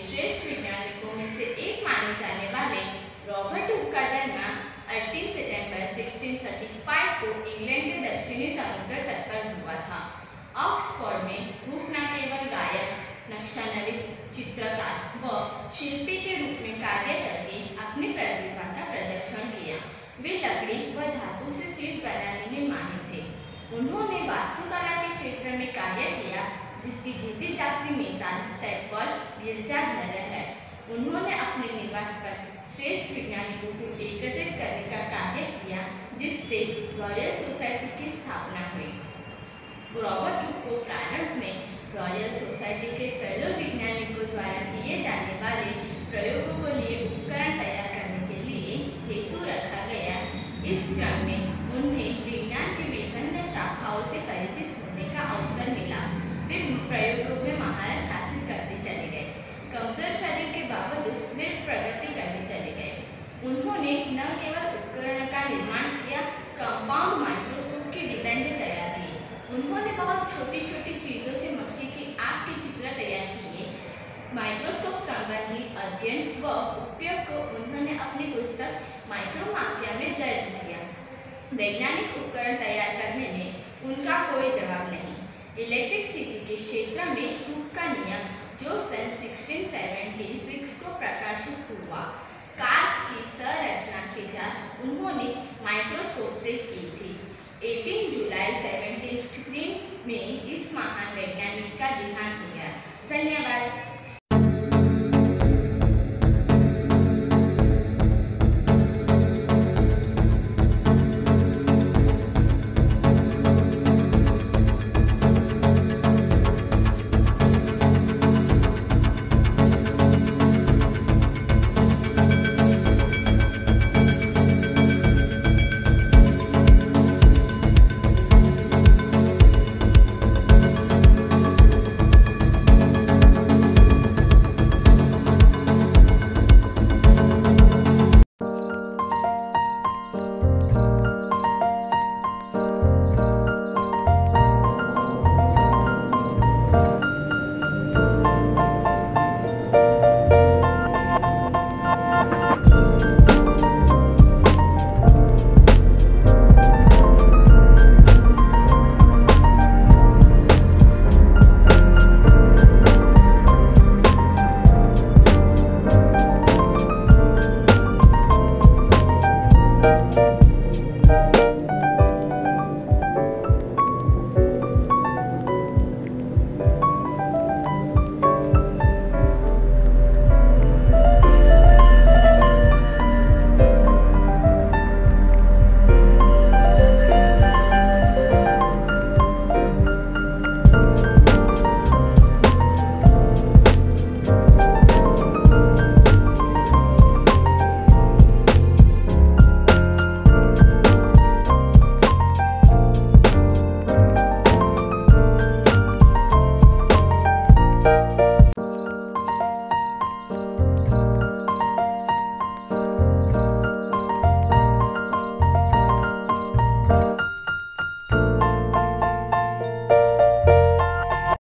श्रेष्ठ वैज्ञानिकों में से एक माने जाने वाले रॉबर्ट हुक का जन्म 18 सितंबर 1635 को इंग्लैंड के दक्षिणी समुद्र तट पर हुआ था। ऑक्सफोर्ड में हुक न केवल गायक, नक्शानविश, चित्रकार व शिल्पी के रूप में कार्य करके अपनी प्रतिभा का प्रदर्शन किया। वे लकड़ी व धातु से चीज बनाने में माहिर थे। उन्होंने वास्तुकला के क्षेत्र में कार्य किया, जिसकी जीती जागती मिसाल सेंट पॉल गिरजाघर है। उन्होंने अपने निवास पर श्रेष्ठ वैज्ञानिकों को एकत्रित करने का कार्य किया, जिससे रॉयल सोसाइटी की स्थापना हुई। रॉबर्ट हुक को प्रारंभ में रॉयल सोसाइटी के फेलो वैज्ञानिकों द्वारा किए जाने वाले प्रयोगों को लिए उपकरण तैयार करने के लिए हेतु रखा गया। इस क्रम में उन्हें विज्ञान की विभिन्न शाखाओं से परिचित होने का अवसर मिला। वे प्रयोगों में महारत हासिल करते चले गए। कमजोर शरीर के बावजूद वे प्रगति करने चले गए। उन्होंने न केवल उपकरण का निर्माण किया, कंपाउंड माइक्रोस्कोप की डिजाइन भी तैयार की। उन्होंने बहुत छोटी छोटी चीजों से मक्खी की आंख के चित्र तैयार किए। माइक्रोस्कोप संबंधी अध्ययन व उपयोग को उन्होंने अपनी पुस्तक माइक्रोमाकिया में दर्ज किया। वैज्ञानिक उपकरण तैयार करने में उनका कोई जवाब नहीं। इलेक्ट्रिसिटी के क्षेत्र में हुक का नियम, जो सन 1676 को प्रकाशित हुआ, कार्क की संरचना की जांच उन्होंने माइक्रोस्कोप से की थी। 18 जुलाई 1753 में इस महान वैज्ञानिक का देहांत हो गया। धन्यवाद। you